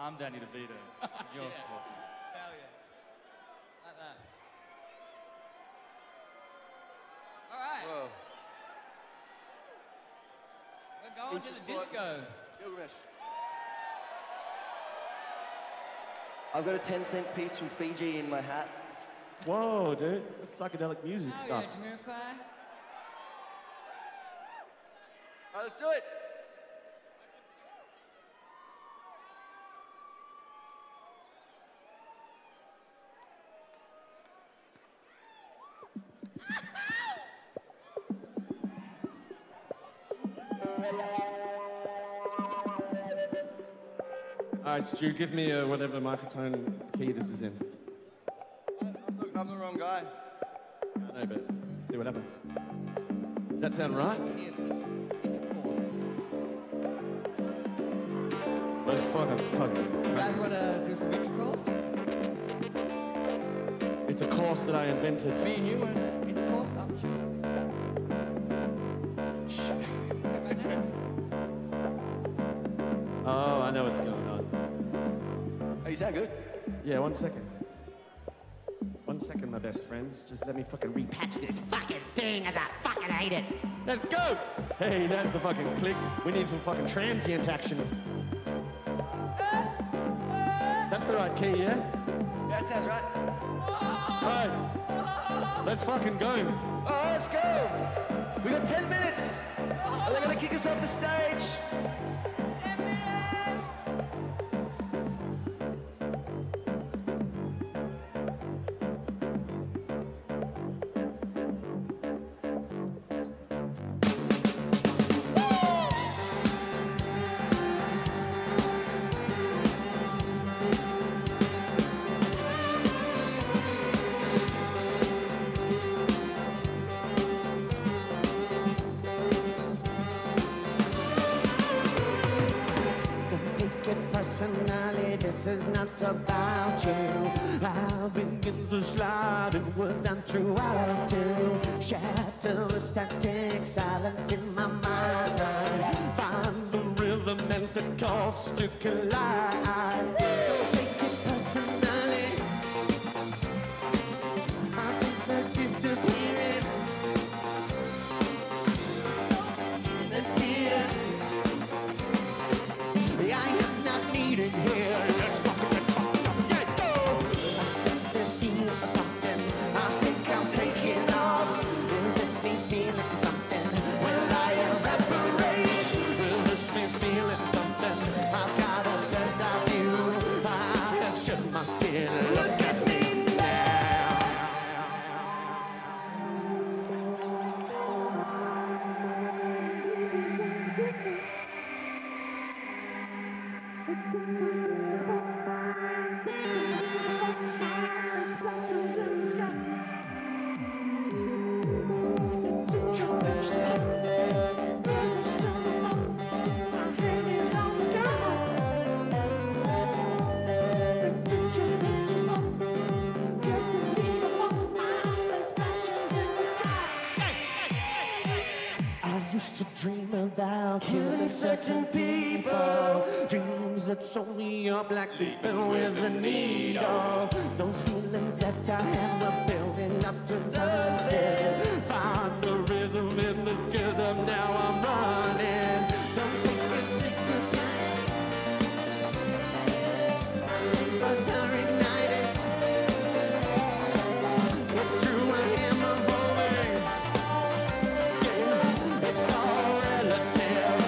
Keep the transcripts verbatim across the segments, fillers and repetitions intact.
I'm Danny DeVito. You're Yeah. Sporty. Hell yeah. Like that. All right. Whoa. We're going to the INTRASPORT. disco. Gilgamesh. I've got a ten cent piece from Fiji in my hat. Whoa, dude. That's psychedelic music Oh, stuff. yeah, Jamiroquai. All right, let's do it. All right, Stu, give me uh, whatever microphone key this is in. I'm the, I'm the wrong guy. I know, but see what happens. Does that sound right? Let's fucking fuck it. You guys want to do some intercourse? It's a course that I invented. Me and you want intercourse? Oh, sure. Oh, I know what's going on. Hey, you sound good. Yeah, one second. One second, my best friends. Just let me fucking repatch this fucking thing as I fucking hate it. Let's go! Hey, that's the fucking click. We need some fucking transient action. That's the right key, yeah? Yeah, that sounds right. Alright. Let's fucking go. Oh, let's go. We got ten minutes. Are they gonna kick us off the stage? Personally, this is not about you. I begin to slide inwards and throughout to shatter the static silence in my mind. Find the rhythm and set course to collide. Don't take it personally. I think they're disappearing. That's here. I am not needed here. Let's fucking get fucked up. Yeah, let's go. I feel something. I think I'm taking off. Is this me feeling something? Will I evaporate? Is this me feeling something? I've got a desert view. I have shed my skin. Look at me to dream about killing certain people. Dreams that sew me up like sleeping with a needle. Those feelings that I had were building up to something. Find the rhythm in this gizzard, now I'm running. Don't take it for granted. But I'm ignited. It's true, I am evolving. It's all relative.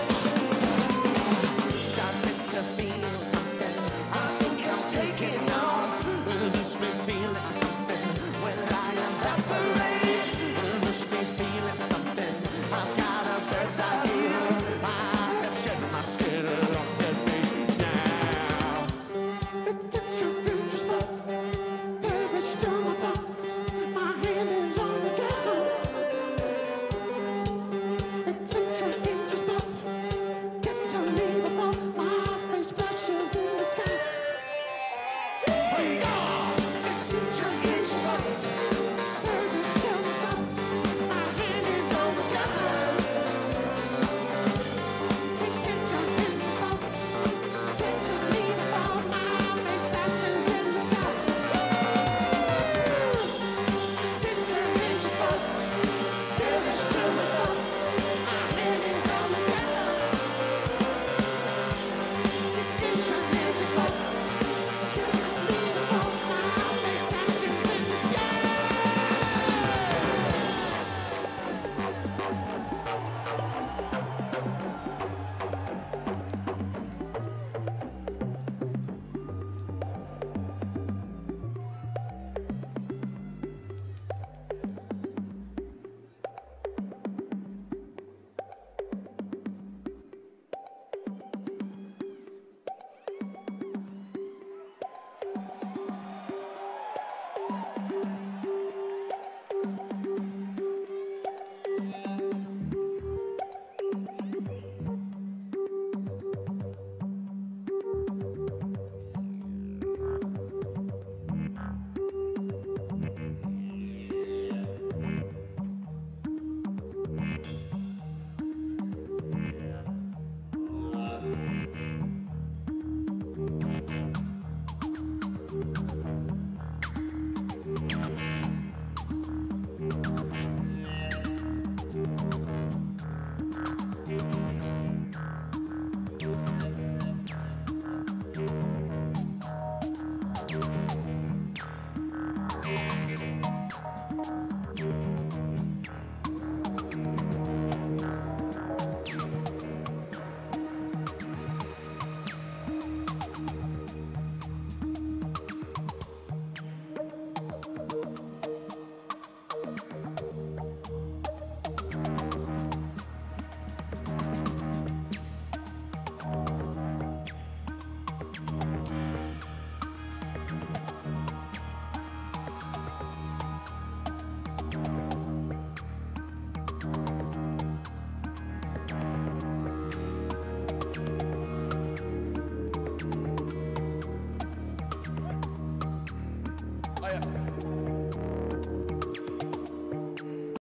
Starting to feel something. I think I'm taking off. Is this me feeling something? When I evaporate. Is this me feeling something? I've got fire.